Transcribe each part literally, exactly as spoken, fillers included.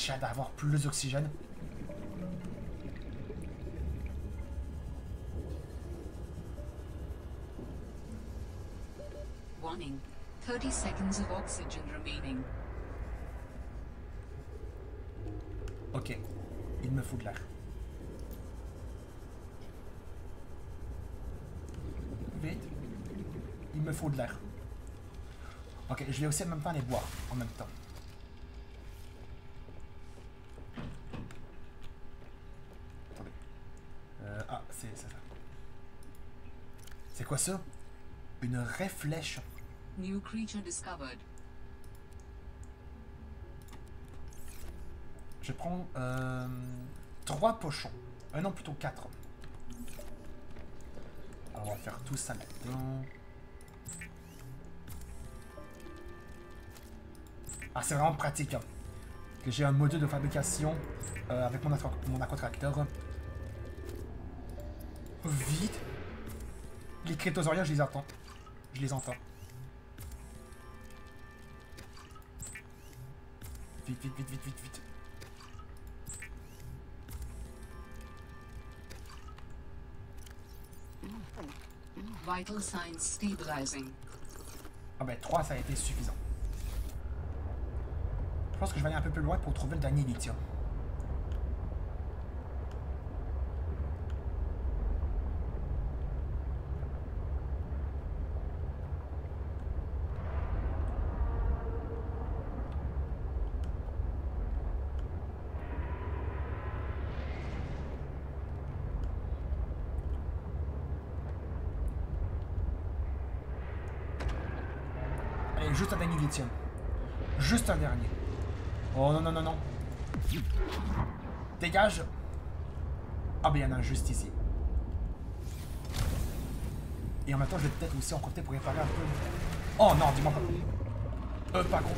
j'ai hâte d'avoir plus d'oxygène. Warning. thirty seconds of oxygen remaining. Ok. Il me faut de l'air. Vite. Il me faut de l'air. Ok, je vais aussi en même temps les boire. En même temps. Attendez. Euh, ah, c'est ça. C'est quoi ça? Une vraie flèche. New creature discovered. Je prends euh, trois pochons. Euh, non, plutôt quatre. Alors, on va faire tout ça là-dedans. Ah, c'est vraiment pratique. Hein, que j'ai un module de fabrication euh, avec mon, mon aquatracteur. Vite. Les crétosauriens, je les entends. Je les entends. Vite, vite, vite, vite, vite, vite. Vital signs stabilizing. Ah ben, trois, ça a été suffisant. Je pense que je vais aller un peu plus loin pour trouver le dernier lithium. Allez, juste un dernier lithium. Juste un dernier. Oh non, non, non, non. Dégage. Ah ben, il y en a un juste ici. Et en même temps, je vais peut-être aussi en compter pour réparer un peu. Oh non, dis-moi pas. Euh, par contre.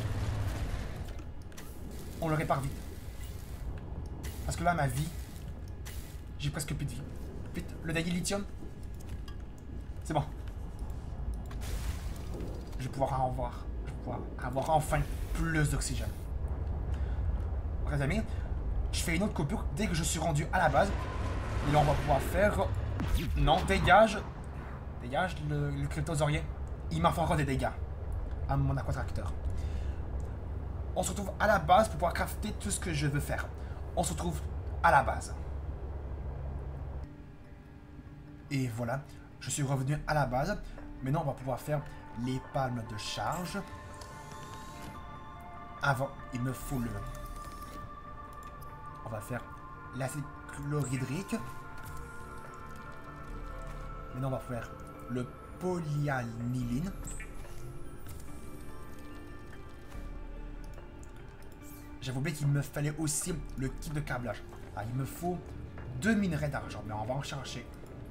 On le répare vite. Parce que là, ma vie, j'ai presque plus de vie. Vite, le dernier lithium. C'est bon. Je vais pouvoir en avoir. Je vais pouvoir avoir enfin plus d'oxygène. Les amis, je fais une autre coupure dès que je suis rendu à la base. Et là, on va pouvoir faire... Non, dégage. Dégage le, le cryptosaurien. Il m'a fait encore des dégâts à mon aquatracteur. On se retrouve à la base pour pouvoir crafter tout ce que je veux faire. On se retrouve à la base. Et voilà, je suis revenu à la base. Maintenant, on va pouvoir faire les palmes de charge. Avant, il me faut le... On va faire l'acide chlorhydrique. Maintenant, on va faire le polyaniline. J'avais oublié qu'il me fallait aussi le kit de câblage. Alors, il me faut deux minerais d'argent, mais on va en chercher.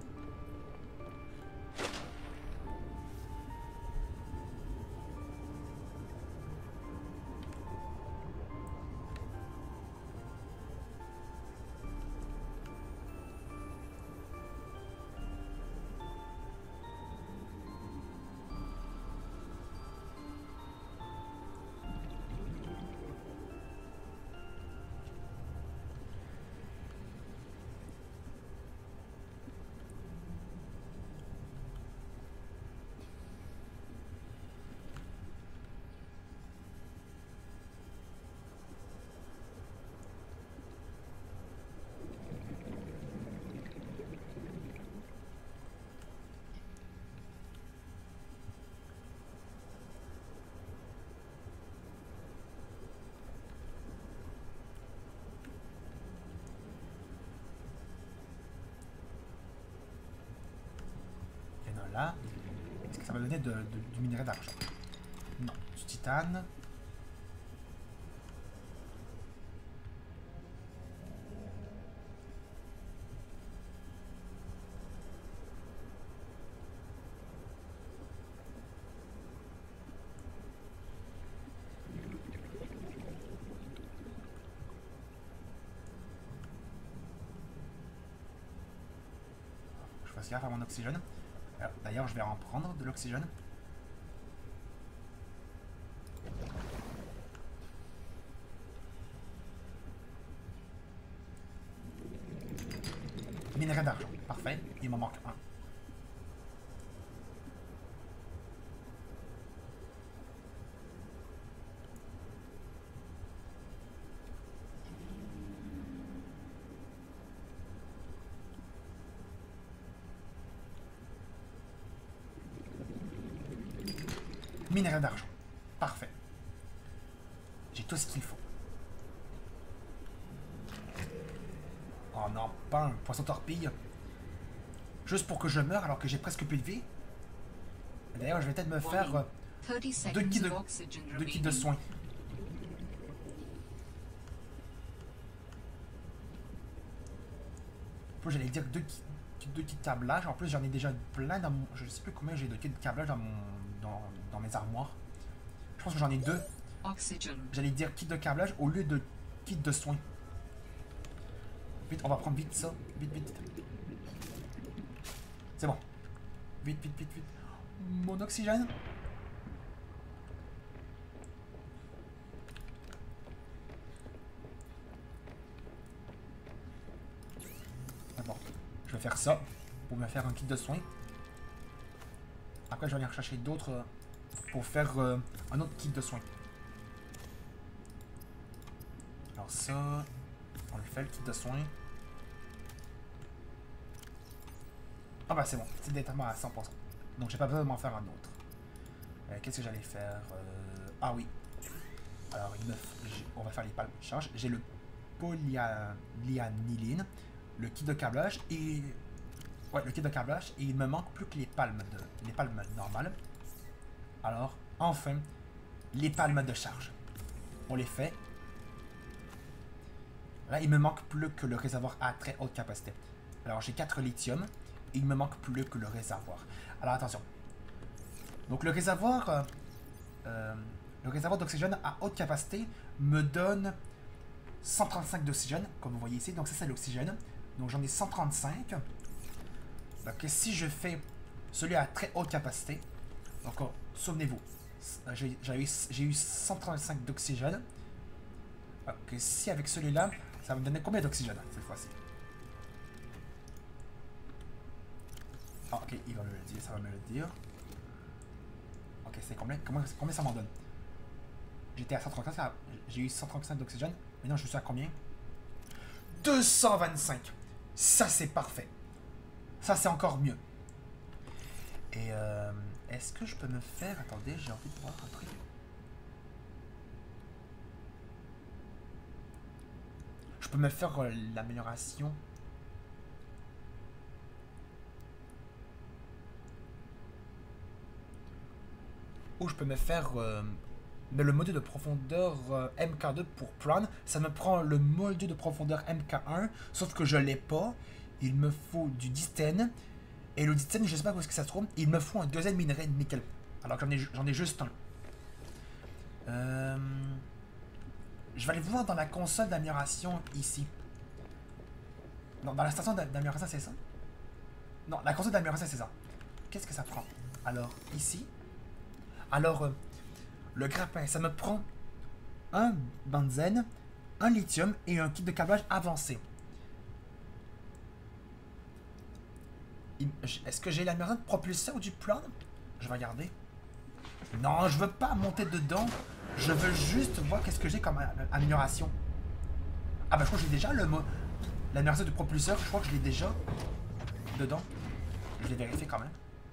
Là, est-ce que ça va donner de, de, du minerai d'argent? Non, du titane. Je fasse gaffe à mon oxygène. D'ailleurs, je vais en prendre de l'oxygène. Minerai d'argent. Parfait. Il m'en manque un. Minerai d'argent. Parfait. J'ai tout ce qu'il faut. Oh non, pas un poisson torpille. Juste pour que je meure alors que j'ai presque plus de vie. D'ailleurs, je vais peut-être me faire euh, deux kits de, deux kits de soins. En plus, j'allais dire deux kits, deux kits de câblage. En plus, j'en ai déjà plein dans mon... Je sais plus combien j'ai de kits de câblage dans, mon, dans, dans mes armoires. Je pense que j'en ai deux. J'allais dire kit de câblage au lieu de kit de soins. Vite, on va prendre vite ça. Vite, vite. C'est bon. Vite, vite, vite, vite. Mon oxygène. Bon, je vais faire ça pour me faire un kit de soins. Après, je vais aller rechercher d'autres pour faire euh, un autre kit de soins. Alors ça, on le fait le kit de soins. Ah bah c'est bon, c'est directement à cent pour cent. Donc j'ai pas besoin de m'en faire un autre. Euh, Qu'est-ce que j'allais faire euh... Ah oui. Alors il me... on va faire les palmes de charge. J'ai le polyaniline, le kit de câblage et... Ouais, le kit de câblage et il me manque plus que les palmes de... les palmes normales. Alors, enfin, les palmes de charge. On les fait. Là, il me manque plus que le réservoir à très haute capacité. Alors j'ai quatre lithium. Il me manque plus que le réservoir. Alors attention. Donc le réservoir, euh, euh, le réservoir d'oxygène à haute capacité me donne cent trente-cinq d'oxygène, comme vous voyez ici. Donc ça c'est l'oxygène. Donc j'en ai cent trente-cinq. Donc si je fais celui à très haute capacité, donc oh, souvenez-vous, j'ai eu, eu cent trente-cinq d'oxygène. Donc si avec celui-là, ça va me donner combien d'oxygène cette fois-ci? Ah, ok, il va me le dire, ça va me le dire. Ok, c'est combien, combien, combien ça m'en donne? J'étais à cent trente-cinq, j'ai eu cent trente-cinq d'oxygène. Maintenant, je suis à combien? deux cent vingt-cinq. Ça, c'est parfait. Ça, c'est encore mieux. Et euh, est-ce que je peux me faire... Attendez, j'ai envie de voir un truc. Je peux me faire euh, l'amélioration... Ou je peux me faire euh, le module de profondeur euh, M K deux pour Prawn. Ça me prend le module de profondeur M K un, sauf que je l'ai pas. Il me faut du distène. Et le distène, je sais pas où est-ce que ça se trouve. Il me faut un deuxième minerai de nickel. Alors que j'en ai, j'en ai juste un. Euh, je vais aller voir dans la console d'amélioration ici. Non, dans la station d'amélioration, c'est ça? Non, la console d'amélioration, c'est ça. Qu'est-ce que ça prend? Alors, ici... Alors, euh, le grappin, ça me prend un benzène, un lithium et un kit de câblage avancé. Est-ce que j'ai l'amélioration de propulseur du plan? Je vais regarder. Non, je veux pas monter dedans. Je veux juste voir qu'est-ce que j'ai comme amélioration. Ah bah je crois que j'ai déjà le mot. L'amélioration du propulseur, je crois que je l'ai déjà dedans. Je l'ai vérifié quand même.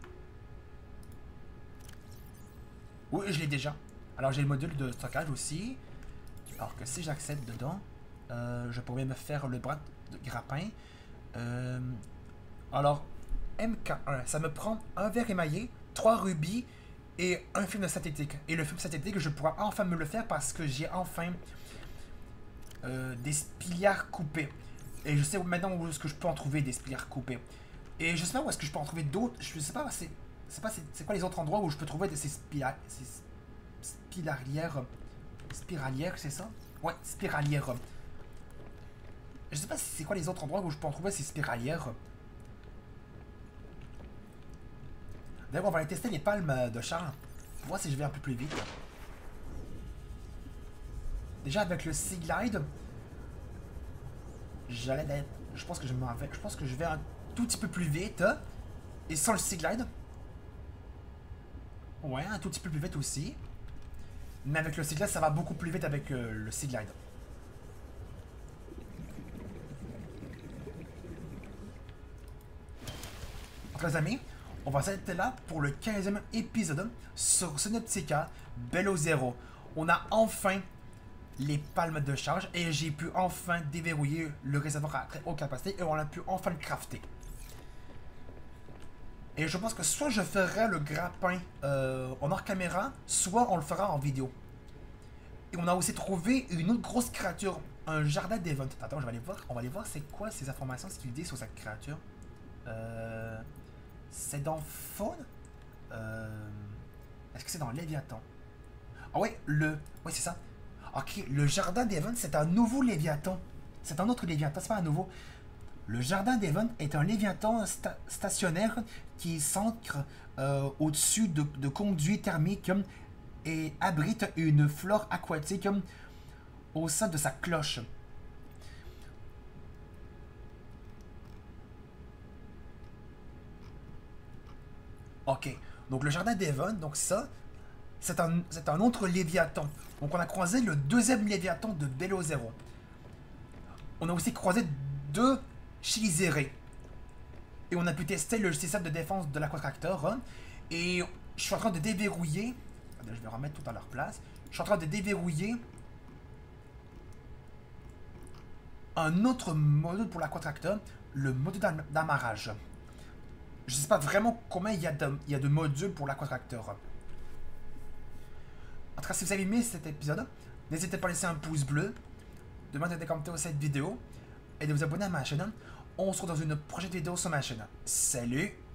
Oui, je l'ai déjà. Alors j'ai le module de stockage aussi. Alors que si j'accède dedans, euh, je pourrais me faire le bras de grappin. Euh, alors, M K un, ça me prend un verre émaillé, trois rubis et un film synthétique. Et le film synthétique, je pourrai enfin me le faire parce que j'ai enfin euh, des spiliards coupés. Et je sais maintenant où est-ce que je peux en trouver des spiliards coupés. Et je sais pas où est-ce que je peux en trouver d'autres. Je sais pas, c'est... C'est pas c'est quoi les autres endroits où je peux trouver ces, spira, ces spiralières. Spiralières, c'est ça? Ouais, spiralières. Je sais pas si c'est quoi les autres endroits où je peux en trouver ces spiralières. D'ailleurs, on va aller tester les palmes de Charles. Pour voir si je vais un peu plus vite. Déjà avec le Sea Glide, j'allais être Je pense que je m'en vais. Je pense que je vais un tout petit peu plus vite. Et sans le Seaglide. Ouais, un tout petit peu plus vite aussi. Mais avec le Seaglide, ça va beaucoup plus vite avec euh, le Seaglide. Donc les amis, on va s'arrêter là pour le quinzième épisode sur Subnautica Below Zero. On a enfin les palmes de charge et j'ai pu enfin déverrouiller le réservoir à très haute capacité et on a pu enfin le crafter. Et je pense que soit je ferai le grappin euh, en hors caméra, soit on le fera en vidéo. Et on a aussi trouvé une autre grosse créature, un jardin d'Event. Attends, je vais aller voir. On va aller voir c'est quoi ces informations, ce qu'il dit sur cette créature. Euh, c'est dans Faune. Euh, Est-ce que c'est dans Léviathan? Ah ouais, le... Oui, c'est ça. Ok, le jardin d'Event, c'est un nouveau Léviathan. C'est un autre Léviathan, c'est pas un nouveau. Le jardin d'Event est un Léviathan sta stationnaire qui s'ancre euh, au-dessus de, de conduits thermiques et abrite une flore aquatique au sein de sa cloche. Ok, donc le jardin d'Event, donc ça, c'est un, c'est un autre Léviathan. Donc on a croisé le deuxième Léviathan de Below Zero. On a aussi croisé deux Chilizérés. Et on a pu tester le système de défense de l'Aquatractor. Hein, et je suis en train de déverrouiller... Attendez, je vais remettre tout à leur place. Je suis en train de déverrouiller un autre module pour l'Aquatractor, le module d'amarrage. Je ne sais pas vraiment combien il y a de, il y a de modules pour l'Aquatractor. En tout cas, si vous avez aimé cet épisode, n'hésitez pas à laisser un pouce bleu, de mettre des commentaires sur cette vidéo et de vous abonner à ma chaîne. On se retrouve dans une prochaine vidéo sur ma chaîne. Salut!